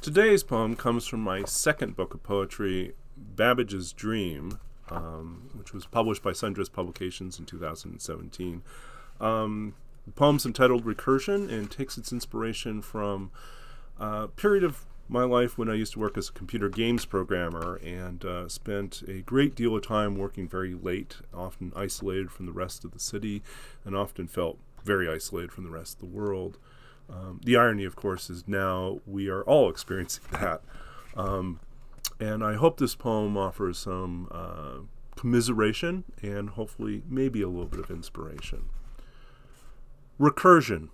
Today's poem comes from my second book of poetry, Babbage's Dream, which was published by Sundress Publications in 2017. The poem's entitled Recursion and takes its inspiration from a period of my life when I used to work as a computer games programmer and spent a great deal of time working very late, often isolated from the rest of the city, and often felt very isolated from the rest of the world. The irony, of course, is now we are all experiencing that. And I hope this poem offers some commiseration and hopefully maybe a little bit of inspiration. Recursion.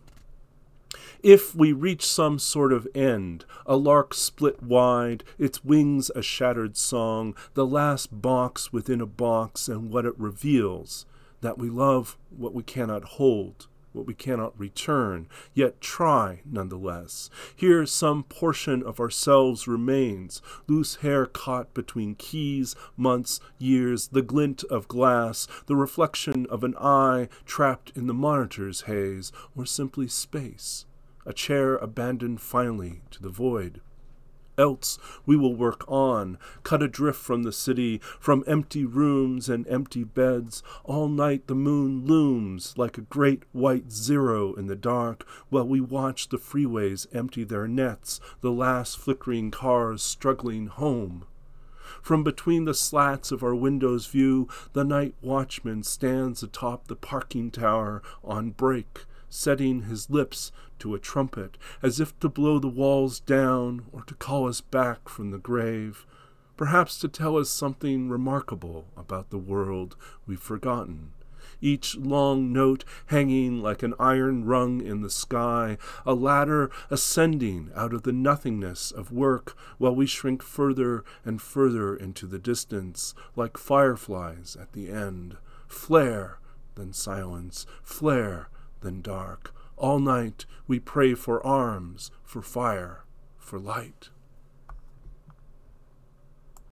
If we reach some sort of end, a lark split wide, its wings a shattered song, the last box within a box and what it reveals, that we love what we cannot hold, what we cannot return, yet try nonetheless. Here some portion of ourselves remains, loose hair caught between keys, months, years, the glint of glass, the reflection of an eye trapped in the monitor's haze, or simply space, a chair abandoned finally to the void. Else we will work on, cut adrift from the city, from empty rooms and empty beds. All night the moon looms like a great white zero in the dark, while we watch the freeways empty their nets, the last flickering cars struggling home. From between the slats of our window's view, the night watchman stands atop the parking tower on break, setting his lips to a trumpet, as if to blow the walls down or to call us back from the grave, perhaps to tell us something remarkable about the world we've forgotten. Each long note hanging like an iron rung in the sky, a ladder ascending out of the nothingness of work, while we shrink further and further into the distance, like fireflies at the end. Flare, then silence, flare, then dark. All night we pray for arms, for fire, for light.